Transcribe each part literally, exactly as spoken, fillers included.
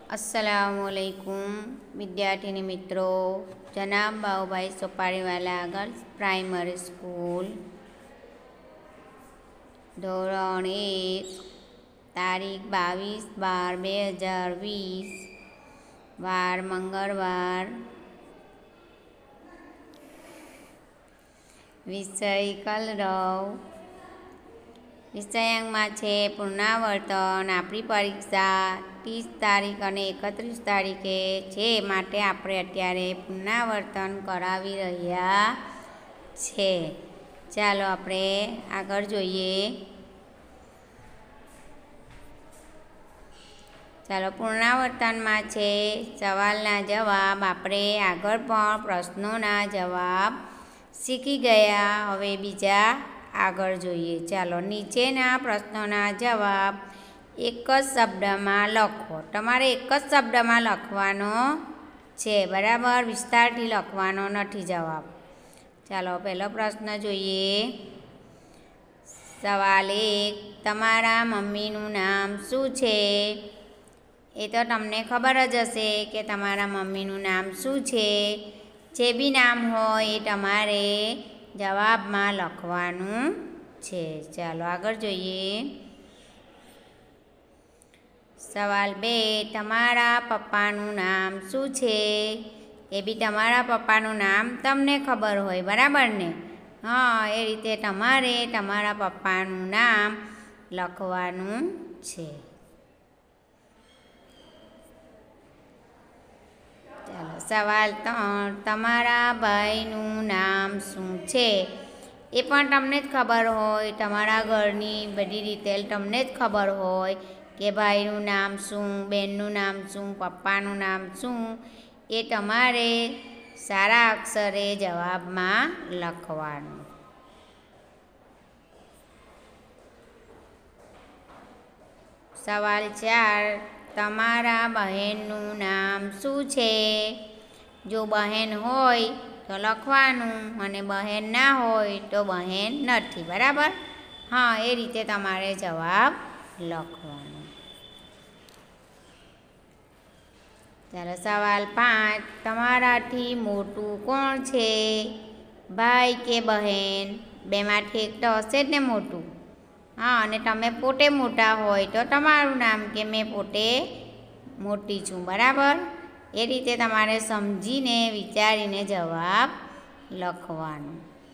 अस्सलामुअलैकुम विद्यार्थिनी मित्रों, जनाब Babubhai Sopariwala girls primary school धोरण एक तारीख बावीस बार बे हज़ार वीस वार मंगलवार। विषय कलरव विषयांकમાં છે પુનરાવર્તન। આપણી પરીક્ષા ત્રીસ તારીખ અને એકત્રીસ તારીખે છે, માટે આપણે અત્યારે પુનરાવર્તન કરાવી રહ્યા છે। ચાલો આપણે આગળ જોઈએ। ચાલો પુનરાવર્તનમાં છે સવાલના જવાબ। આપણે આગળ પણ પ્રશ્નોના જવાબ શીખી ગયા, હવે બીજા આગળ જોઈએ। ચાલો નીચેના પ્રશ્નોના જવાબ એક જ શબ્દમાં લખો। તમારે એક જ શબ્દમાં લખવાનો છે, બરાબર, વિસ્તારથી લખવાનો નથી જવાબ। ચાલો પહેલો પ્રશ્ન જોઈએ। સવાલ એક, તમારા મમ્મીનું નામ શું છે? એ તો તમને ખબર જ હશે કે તમારા મમ્મીનું નામ શું છે। જે બી નામ હોય એ તમારે જવાબમાં લખવાનું છે। ચાલો આગળ જોઈએ। સવાલ બે, તમારા પપ્પાનું નામ શું છે? એ બી તમારા પપ્પાનું નામ તમને ખબર હોય, બરાબર ને? હા, એ રીતે તમારે તમારા પપ્પાનું નામ લખવાનું છે। ચાલો સવાલ ત્રણ, તમારા ભાઈનું નામ શું છે? એ પણ તમને જ ખબર હોય, તમારા ઘરની બધી ડિટેલ તમને જ ખબર હોય કે ભાઈનું નામ શું, બહેનનું નામ શું, પપ્પાનું નામ શું, એ તમારે સારા અક્ષરે જવાબમાં લખવાનું। સવાલ ચાર, તમારા બહેનનું નામ શું છે? જો બહેન હોય તો લખવાનું અને બહેન ના હોય તો બહેન નથી, બરાબર? હા, એ રીતે તમારે જવાબ લખવાનો। ચાલો સવાલ પાંચ, તમારાથી મોટું કોણ છે? ભાઈ કે બહેન? બેમાંથી એક તો હશે જ ને મોટું। હા, અને તમે પોતે મોટા હોય તો તમારું નામ કે મેં પોતે મોટી છું, બરાબર? એ રીતે તમારે સમજીને વિચારીને જવાબ લખવાનો।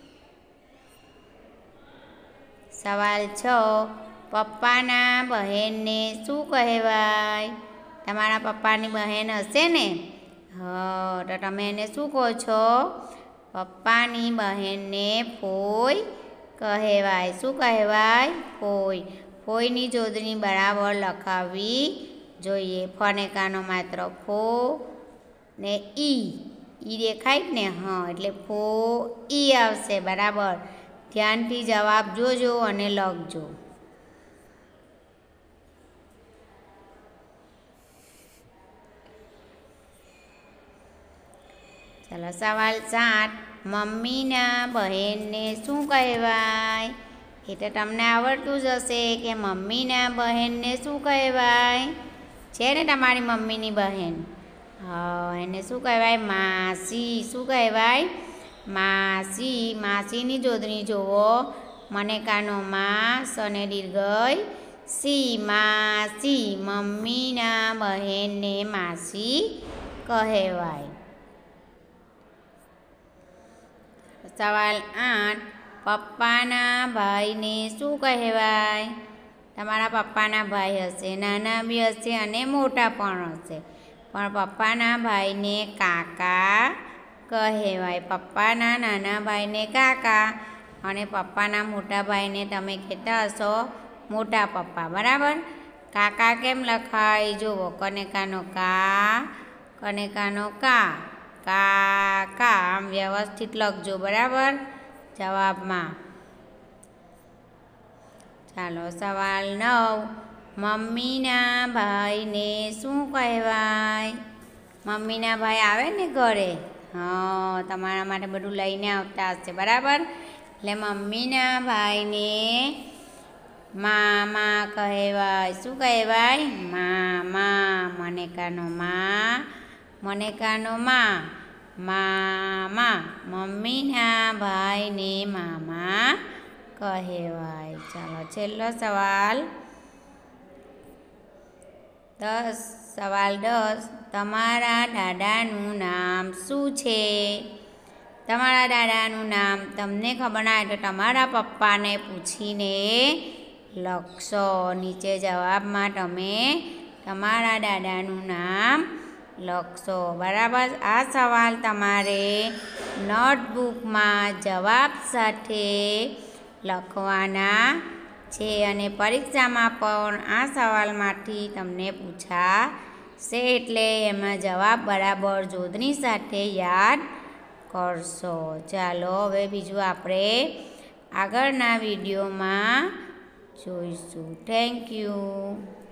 સવાલ છ, પપ્પાના બહેનને શું કહેવાય? તમારા પપ્પાની બહેન હશે ને? હા, તો તમે એને શું કહો છો? પપ્પાની બહેનને ફોઈ કહેવાય। શું કહેવાય? ફોઈ। ફોઈની જોડણી બરાબર લખાવવી જોઈએ। ફનેકાનો માત્ર ફો ને ઈ ઈ દેખાય ને? હા, એટલે ફો ઈ આવશે, બરાબર? ધ્યાનથી જવાબ જોજો અને લખજો। ચાલો સવાલ સાત, મમ્મીના બહેનને શું કહેવાય? એ તો તમને આવડતું જ હશે કે મમ્મીના બહેનને શું કહેવાય? છે ને તમારી મમ્મીની બહેન? હા, એને શું કહેવાય? માસી। શું કહેવાય? માસી। માસીની જોડણી જુઓ, મનેકાનો મા, સને દીર્ઘય સી, માસી। મમ્મીના બહેનને માસી કહેવાય। સવાલ આઠ, પપ્પાના ભાઈને શું કહેવાય? તમારા પપ્પાના ભાઈ હશે, નાના બી હશે અને મોટા પણ હશે, પણ પપ્પાના ભાઈને કાકા કહેવાય। પપ્પાના નાના ભાઈને કાકા અને પપ્પાના મોટા ભાઈને તમે કહેતા હશો મોટા પપ્પા, બરાબર? કાકા કેમ લખાય? જુઓ, કનેકાનો કા, કનેકાનો કા, કાકા, આમ વ્યવસ્થિત લખજો, બરાબર, જવાબમાં। ચાલો સવાલ નવ, મમ્મીના ભાઈને શું કહેવાય? મમ્મીના ભાઈ આવે ને ઘરે? હા, તમારા માટે બધું લઈને આવતા હશે, બરાબર? એટલે મમ્મીના ભાઈને મામા કહેવાય. શું કહેવાય? મામા. મનેકાનો મા, મનેકાનો મા, મામા. મમ્મીના ભાઈને મામા કહેવાય. ચાલો છેલ્લો સવાલ દસ સવાલ દસ તમારા દાદાનું નામ શું છે? તમારા દાદાનું નામ તમને ખબર ના હોય તો તમારા પપ્પાને પૂછીને લખશો. નીચે જવાબમાં તમે તમારા દાદાનું નામ લખશો. બરાબર. આ સવાલ તમારે નોટબુકમાં જવાબ સાથે લખવાના છે અને પરીક્ષામાં પણ આ સવાલમાંથી તમને પૂછાશે એટલે એમાં જવાબ બરાબર જોડણી સાથે યાદ કરશો. ચાલો હવે બીજું આપણે આગળના વિડીયોમાં જોઈશું. Thank you.